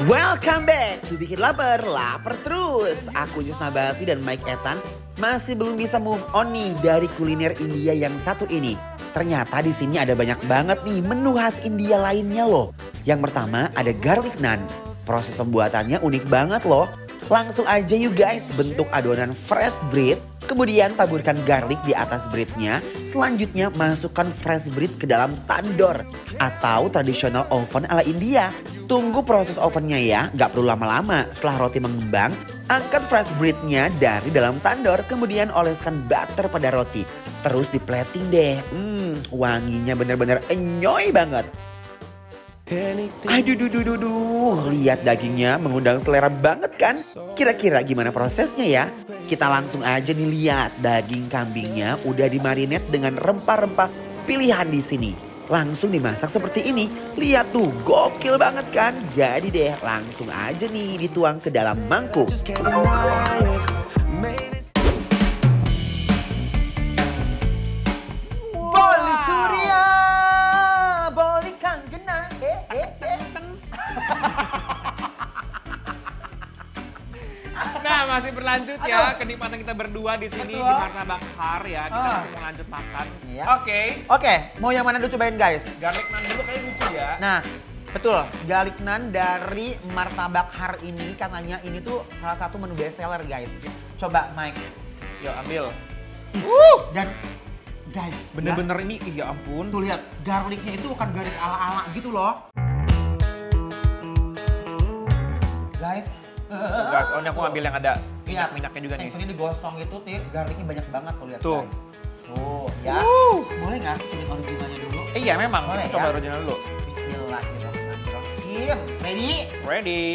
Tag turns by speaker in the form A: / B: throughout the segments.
A: Welcome back to Bikin Lapar terus. Aku Yus Nabati dan Mike Ethan masih belum bisa move on nih dari kuliner India yang satu ini. Ternyata di sini ada banyak banget nih menu khas India lainnya loh. Yang pertama ada garlic naan. Proses pembuatannya unik banget loh. Langsung aja you guys bentuk adonan fresh bread. Kemudian taburkan garlic di atas breadnya. Selanjutnya masukkan fresh bread ke dalam tandor atau tradisional oven ala India. Tunggu proses ovennya ya, nggak perlu lama-lama. Setelah roti mengembang, angkat fresh breadnya dari dalam tandor. Kemudian oleskan butter pada roti. Terus di plating deh. Wanginya bener-bener enyoy banget. Aduh, lihat dagingnya mengundang selera banget kan? Kira-kira gimana prosesnya ya? Kita langsung aja nih lihat daging kambingnya udah dimarinate dengan rempah-rempah pilihan di sini. Langsung dimasak seperti ini. Lihat tuh, gokil banget kan? Jadi deh, langsung aja nih dituang ke dalam mangkuk. Boli curia, boli kanggena,
B: Nah, masih berlanjut ya kenikmatan kita berdua di sini di Martabak Har ya. Kita langsung mau lanjut makan.
A: Iya.
B: Oke.
A: Mau yang mana dulu cobain guys?
B: Garlic naan dulu kayaknya lucu ya.
A: Nah, betul. Garlic naan dari Martabak Har ini katanya ini tuh salah satu menu best seller guys. Coba Mike.
B: Yuk ambil.
A: Dan guys,
B: Bener-bener ini, ya ampun.
A: tuh lihat garlicnya itu bukan garlic ala-ala gitu loh. Guys.
B: Guys, ini aku ambil yang ada
A: Iya,
B: minyaknya juga nih.
A: teksturnya digosong itu, garlicnya banyak banget tuh lihat
B: Tuh.
A: guys. Tuh ya. Boleh nggak sih cobain originalnya dulu?
B: Iya memang,
A: Boleh
B: kita coba
A: ya?
B: original dulu.
A: Bismillahirrahmanirrahim.
B: Ready?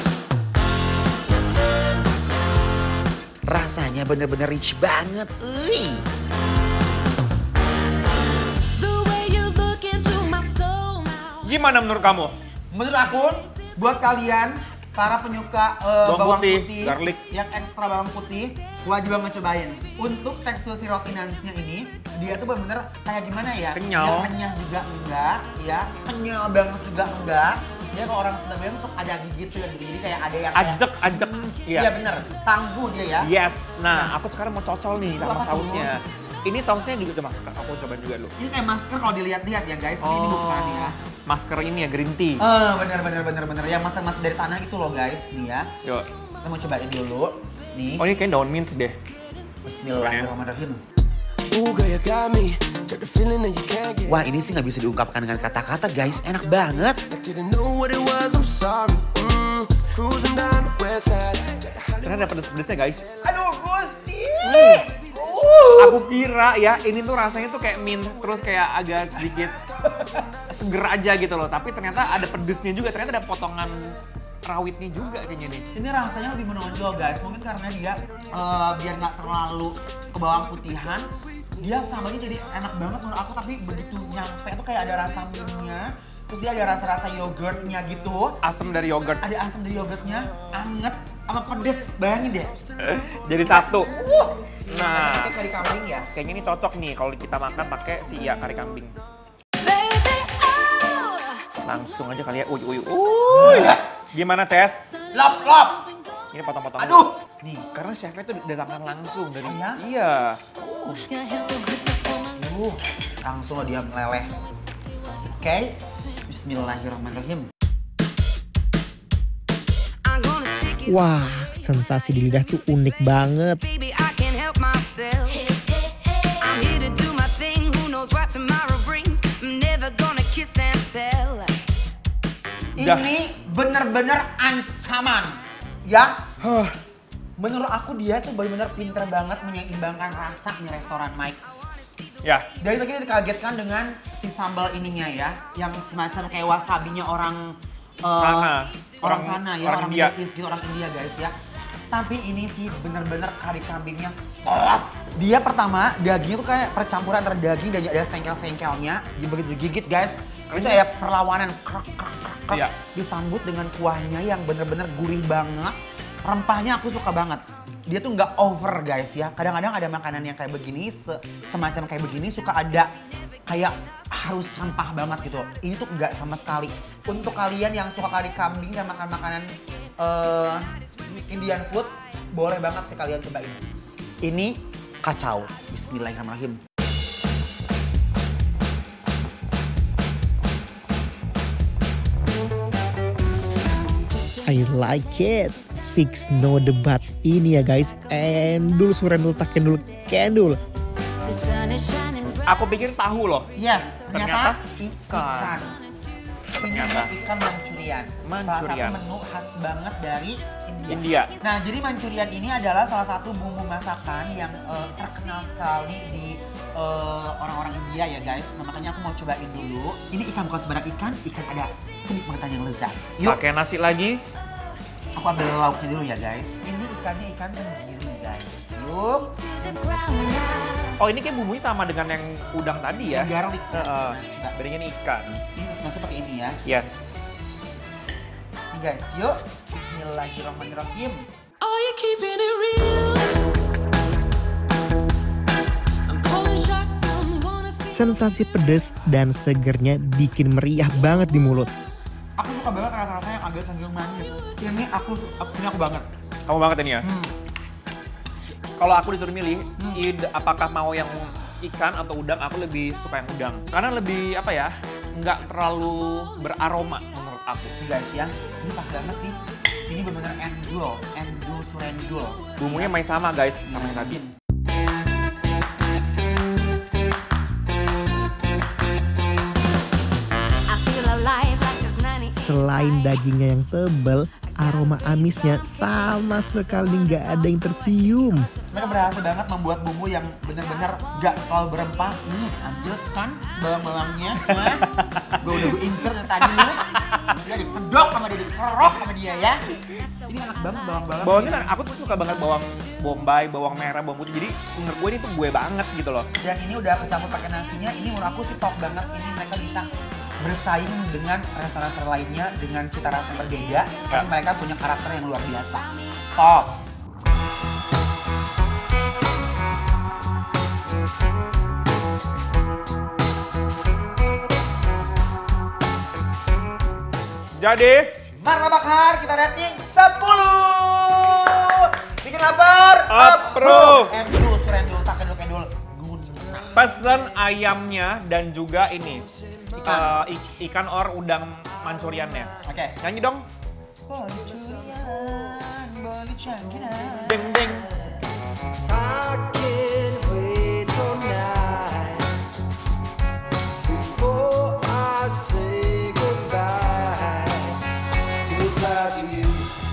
A: Rasanya bener-bener rich banget,
B: Gimana menurut kamu?
A: Menurut aku, buat kalian para penyuka bawang putih,
B: garlic.
A: yang ekstra bawang putih, wajib banget cobain. Untuk tekstur si roti nansnya ini, dia tuh bener-bener kayak gimana ya?
B: Kenyal.
A: Dia kenyal juga enggak, ya. Kenyal banget juga enggak. Dia kalau orang Sunda bilang suka ada gigit tuh yang gini-gini kayak ada yang
B: Ajek.
A: Iya bener, tangguh dia ya.
B: Yes. Nah, aku sekarang mau cocol nih sama
A: apa tuh?
B: sausnya. Ini sausnya juga coba, aku cobain juga dulu.
A: Ini kayak masker kalau dilihat-lihat ya guys, tapi ini bukan ya.
B: Masker ini ya, green tea.
A: Bener. Yang masker dari tanah itu loh guys, nih ya.
B: Yuk.
A: Kita mau cobain dulu, nih.
B: Oh ini kayak daun mint deh.
A: Bismillahirrahmanirrahim. Wah ini sih nggak bisa diungkapkan dengan kata-kata guys, enak banget.
B: Ternyata ada pedes-pedesnya guys.
A: Aduh Gusti.
B: Aku kira ya ini tuh rasanya tuh kayak mint, terus kayak agak sedikit seger aja gitu loh. Tapi ternyata ada pedesnya juga, ternyata ada potongan rawitnya juga kayaknya nih.
A: Ini rasanya lebih menonjol guys, mungkin karena dia biar nggak terlalu ke bawang putihan. Dia sambalnya jadi enak banget menurut aku, tapi begitu nyampe tuh kayak ada rasa mintnya. Terus dia ada rasa-rasa yogurtnya gitu.
B: Asam dari yogurt.
A: Ada asam dari yogurtnya, anget sama pedes, bayangin deh.
B: Jadi satu. Nah,
A: pakai kari kambing ya.
B: kayaknya ini cocok nih kalau kita makan pakai kari kambing. Langsung aja kali ya. Gimana Ces?
A: Lop.
B: Ini potong-potong.
A: Aduh.
B: Nih, karena chefnya tuh datangkan langsung dari.
A: Iya?
B: Iya.
A: Langsung lo dia meleleh. Oke. Bismillahirrahmanirrahim.
C: Wah, sensasi di lidah tuh unik banget.
A: Ini bener-bener ancaman, ya. Menurut aku dia tuh bener-bener pinter banget menyeimbangkan rasa nih restoran Mike.
B: Ya.
A: Dari tadi kita dikagetkan dengan si sambal ininya ya, yang semacam kayak wasabinya orang
B: Orang
A: sana ya,
B: orang
A: orang
B: India.
A: Middle East gitu, orang India guys ya. Tapi ini sih bener-bener kari kambingnya. Dia pertama dagingnya tuh kayak percampuran antara daging dan ada sengkel-sengkelnya. Begitu digigit guys, itu ada perlawanan krek.
B: Iya.
A: Disambut dengan kuahnya yang bener-bener gurih banget. Rempahnya aku suka banget. Dia tuh nggak over guys ya. Kadang-kadang ada makanan yang kayak begini, semacam kayak begini suka ada kayak harus rempah banget gitu. Ini tuh enggak sama sekali. Untuk kalian yang suka kari kambing dan makan makanan Indian food, boleh banget sih kalian cobain. Ini kacau. Bismillahirrahmanirrahim.
C: I like it. Fix no debat. Ini ya guys, endul surendul tak kendul.
B: Aku pikir tahu loh.
A: Yes, ternyata
B: ikan.
A: ikan.
B: Ternyata.
A: Ini ikan Manchurian. Salah satu menu khas banget dari India. Nah, jadi Manchurian ini adalah salah satu bumbu masakan yang terkenal sekali di orang-orang India ya guys. Nah, makanya aku mau cobain dulu. Ini ikan bukan sembarang ikan ada kenikmatan yang lezat. Yuk.
B: Pakai nasi lagi.
A: Aku ambil lauknya dulu ya guys. Ini ikannya ikan tenggiri guys. Yuk.
B: Oh, ini kayak bumbunya sama dengan yang udang tadi ya?
A: Garlic.
B: Bedanya ini ikan.
A: Nasi pakai ini ya.
B: Yes.
A: Nih guys, yuk. Bismillahirrahmanirrahim.
D: Are you keeping it real? I'm calling shotgun, wanna see.
C: Sensasi pedas dan segernya bikin meriah banget di mulut.
A: Aku suka banget rasa-rasa yang agak cenderung manis. Ini aku banget.
B: Kamu banget ini ya? Kalau aku disuruh milih, apakah mau yang ikan atau udang, aku lebih suka yang udang. Karena lebih, apa ya, nggak terlalu beraroma menurut aku.
A: Guys ya, ini pas banget sih. Ini benar-benar endul surendul.
B: Bumbunya masih sama guys, sama yang tadi.
C: Selain dagingnya yang tebal, aroma amisnya sama sekali nggak ada yang tercium.
A: Mereka berhasil banget membuat bumbu yang benar-benar gak terlalu berempah. Ambil kan bawang-bawangnya. Gue udah incer dari tadi lu. Dia dikedok sama dia, dikerok sama dia ya. Ini enak banget bawang-bawang.
B: Bawangnya aku tuh suka banget bawang bombay, bawang merah, bawang putih. Jadi menurut gue ini tuh gue banget gitu loh.
A: Dan ini udah kecampur pakai nasinya. Ini menurut aku sih top banget. Ini mereka bisa bersaing dengan restoran-restoran lainnya dengan cita rasa yang berbeda. Tapi mereka punya karakter yang luar biasa. Top.
B: Jadi,
A: Martabak Har kita rating 10. Bikin lapar.
B: Approve.
A: Endul, surendul, tak kendul.
B: pesen ayamnya dan juga ini.
A: Ikan.
B: Ikan or udang Manchuriannya.
A: Oke.
B: Nyanyi dong.
A: Manchurian, boleh cangkiran.
B: Ding ding.
E: I can't wait till night before I say goodbye. Goodbye to you.